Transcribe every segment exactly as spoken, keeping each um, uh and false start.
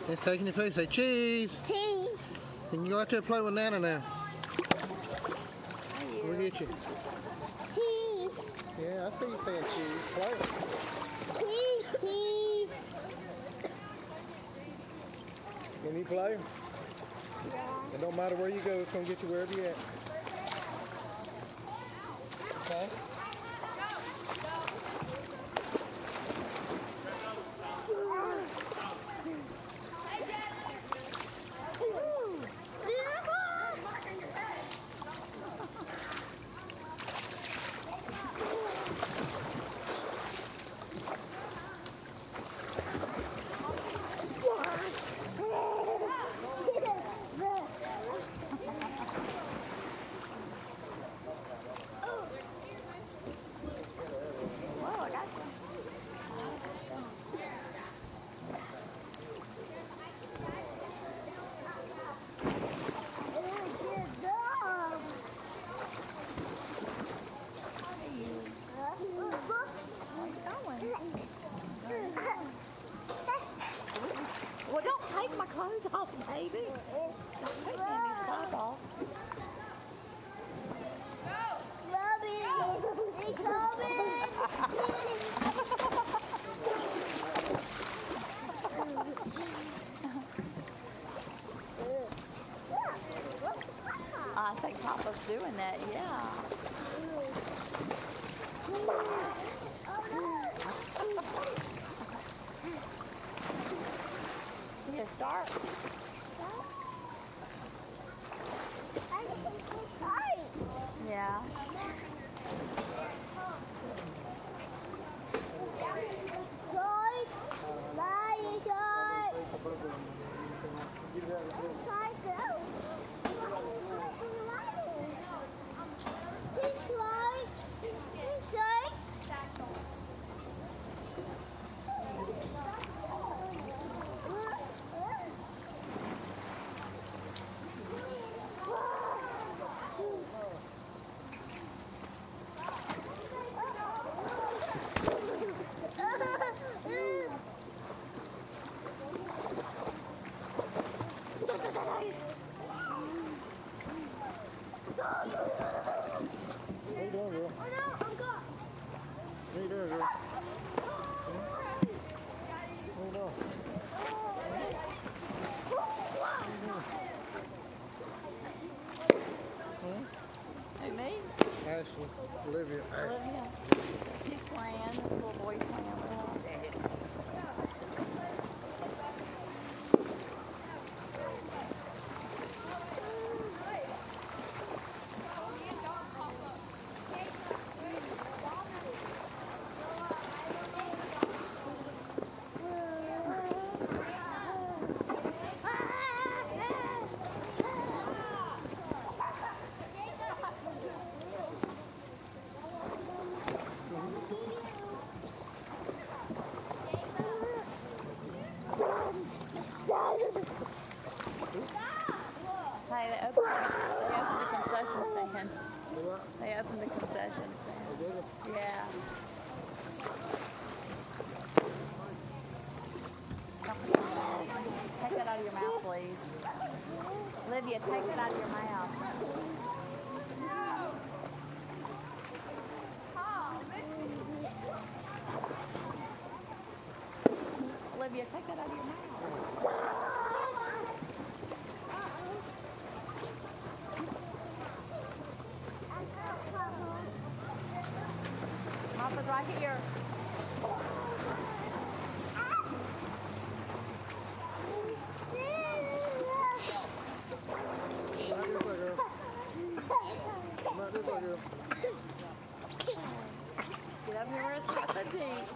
It's taking your food. Say cheese. Cheese. And you go out there and play with Nana now. We'll get you. Cheese. Yeah, I see you saying cheese. Play. Cheese, cheese. Can you play? Yeah. It don't matter where you go, it's going to get you wherever you're at. Okay? Well, don't take my clothes off, baby. Don't take Andy's clothes off. Mommy, he's coming. I think Papa's doing that, yeah. You start. Yeah. What are you doing, girl? What are you doing, girl? What are you doing? Hmm? Who, me? Ashley, Olivia. Olivia. She's playing. This little boy's playing with her. Hey, they opened, they opened the concession stand. They opened the concession stand. Yeah. Take that out of your mouth, please. Olivia, take that out of your mouth. Olivia, take that out of your mouth. Papa's right here. Get up here where it's not so deep.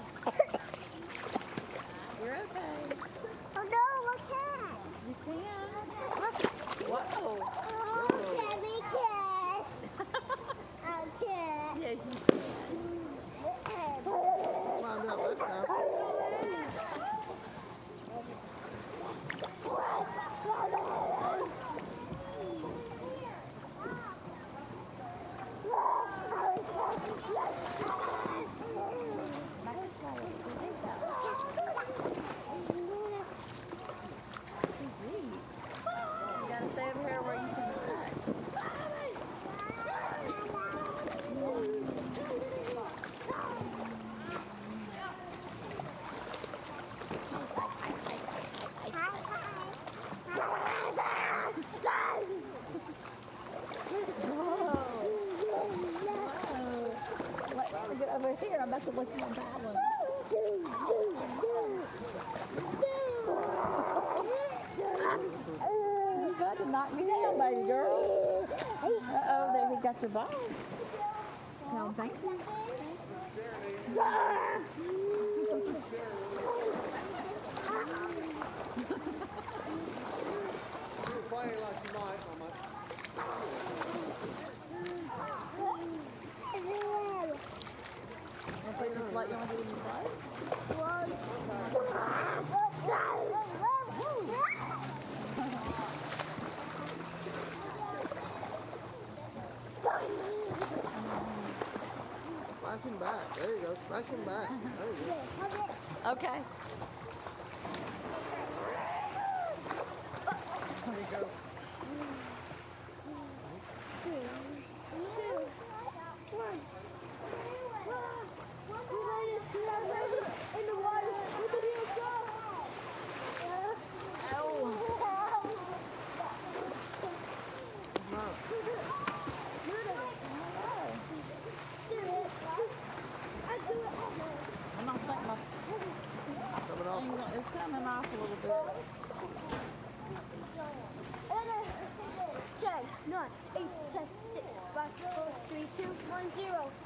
You're okay. Oh no, I can't. You can. Whoa. Whoa. Oh, can we kiss? I can't. Yes, you can. survive. No, thank you. You're playing like you might, Mama. Want to play this light? You want to do this light? Splash him back. There you go. Splash him back. There you go. Okay. There you go. In the water. Look at him go. I'm not playing my Coming off. thing. It's coming off a little bit. ten, nine, eight, seven, six, five, four, three, two, one, zero.